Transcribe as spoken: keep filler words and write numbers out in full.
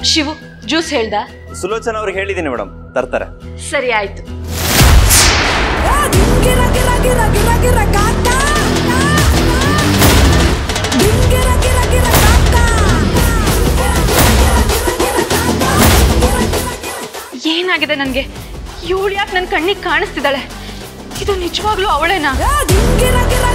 Shivu juice ಹೇಳ್ದ? ಸುಲೋಚನಾ ಅವ್ರಿಗೆ ಹೇಳಿದ್ದೀನಿ ಮೇಡಮ್, ತರ್ತಾರೆ. ಸರಿ ಆಯ್ತು. ಏನಾಗಿದೆ ನನ್ಗೆ? ಇವಳು ಯಾಕೆ ನನ್ನ ಕಣ್ಣಿಗೆ ಕಾಣಿಸ್ತಿದ್ದಾಳೆ? ಇದು ನಿಜವಾಗ್ಲೂ ಅವಳೇನಾ?